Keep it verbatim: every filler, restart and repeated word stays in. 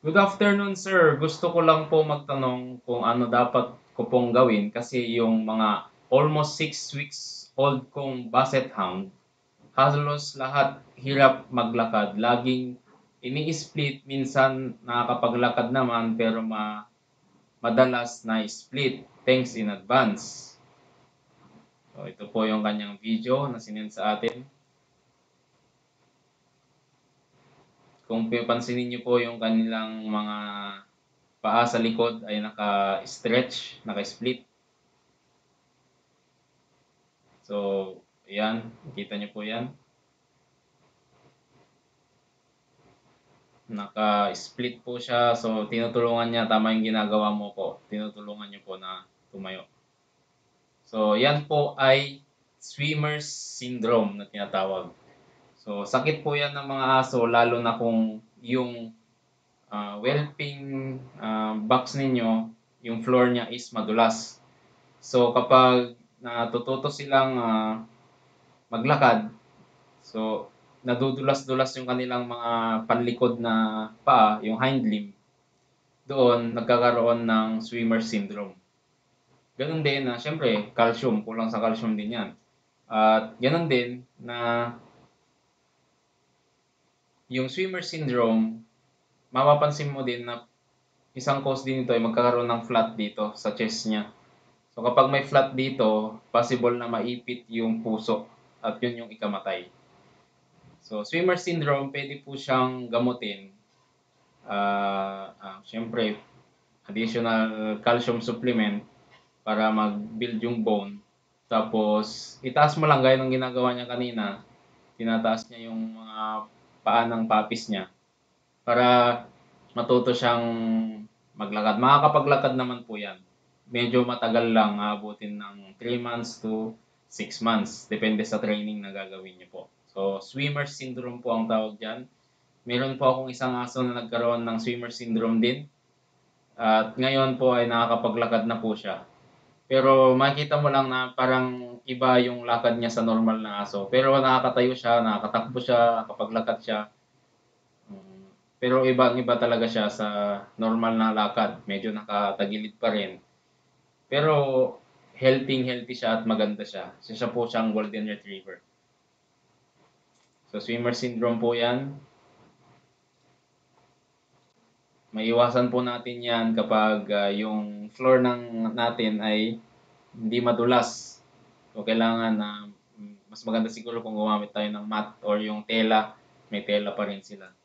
Good afternoon, sir. Gusto ko lang po magtanong kung ano dapat ko pong gawin kasi yung mga almost six weeks old kong Basset Hound, halos lahat hirap maglakad. Laging ini-split, minsan nakakapaglakad naman pero ma madalas na split. Thanks in advance. So, ito po yung kanyang video na sinend sa atin. Kung pansinin niyo po yung kanilang mga paa sa likod ay naka-stretch, naka-split. So, ayan, nakita niyo po yan. Naka-split po siya. So, tinutulungan niya, tama yung ginagawa mo po. Tinutulungan niyo po na tumayo. So, yan po ay swimmer's syndrome na tinatawag. So, sakit po yan ng mga aso, lalo na kung yung uh, whelping uh, box ninyo, yung floor niya is madulas. So, kapag natututo silang uh, maglakad, so, nadudulas-dulas yung kanilang mga panlikod na paa, yung hind limb, doon nagkakaroon ng swimmer syndrome. Ganun din na, syempre, calcium, kulang sa calcium din yan. At ganun din na yung swimmer syndrome, mapapansin mo din na isang cause din ito ay magkakaroon ng flat dito sa chest niya. So kapag may flat dito, possible na maipit yung puso at yun yung ikamatay. So swimmer syndrome, pwede po siyang gamutin. Uh, uh, Siyempre, additional calcium supplement para mag-build yung bone. Tapos, itaas mo lang gaya ng ginagawa niya kanina. Tinataas niya yung mga paa ng papis niya para matuto siyang maglakad. Makakapaglakad naman po yan. Medyo matagal lang, abutin ng three months to six months. Depende sa training na gagawin niyo po. So, swimmer syndrome po ang tawag dyan. Meron po akong isang aso na nagkaroon ng swimmer syndrome din. At ngayon po ay nakakapaglakad na po siya. Pero makikita mo lang na parang iba yung lakad niya sa normal na aso. Pero nakakatayo siya, nakakatakbo siya, nakapaglakad siya. Pero ibang-iba talaga siya sa normal na lakad. Medyo nakatagilid pa rin. Pero healthy-healthy siya at maganda siya. So, siya po siyang golden retriever. So, swimmer syndrome po yan. Maiwasan po natin yan kapag uh, yung floor ng natin ay hindi madulas. So, kailangan na uh, mas maganda siguro kung gumamit tayo ng mat or yung tela. May tela pa rin sila.